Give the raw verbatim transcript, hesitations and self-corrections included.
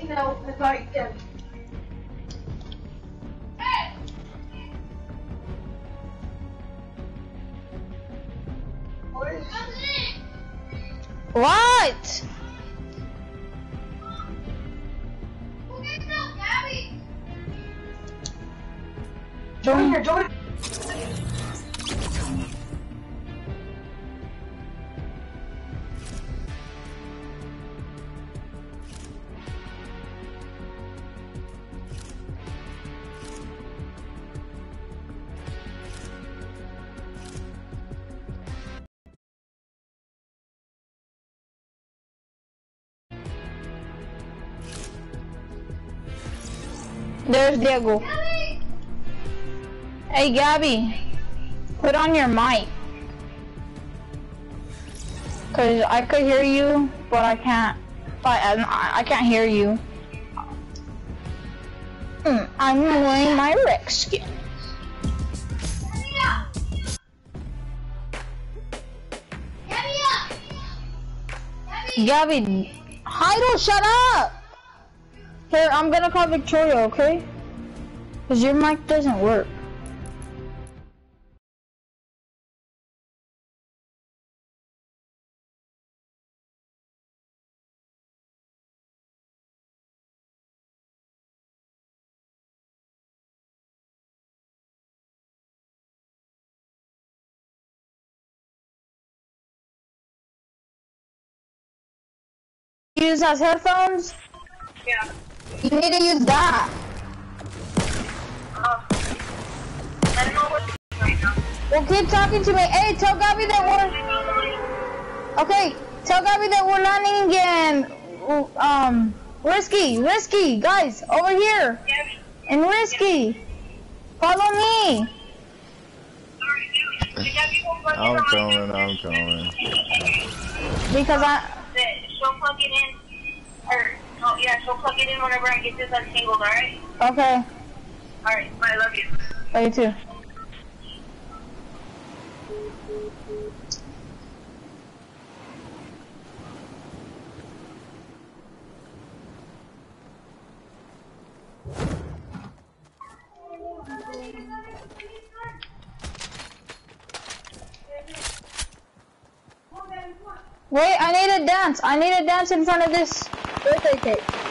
know, invite them. What? Join here, join. There's Diego. Hey, Gabby, put on your mic. Cause I could hear you, but I can't. But I, I can't hear you. Mm, I'm wearing my Rex skin. Gabby, Heido, shut up! Here, I'm gonna call Victoria, okay? Cause your mic doesn't work. Use as headphones? Yeah. You need to use that. Um, I don't know what right now. Well, keep talking to me. Hey, tell Gabby that we're... Okay, tell Gabby that we're landing in... Um, Risky, Risky, guys, over here. In Risky. Follow me. I'm coming, I'm coming. Because I... She'll plug it in, or, oh yeah, she'll plug it in whenever I get this untangled, alright? Okay. Alright, I love you. Love you too. Wait, I need a dance. I need a dance in front of this birthday cake.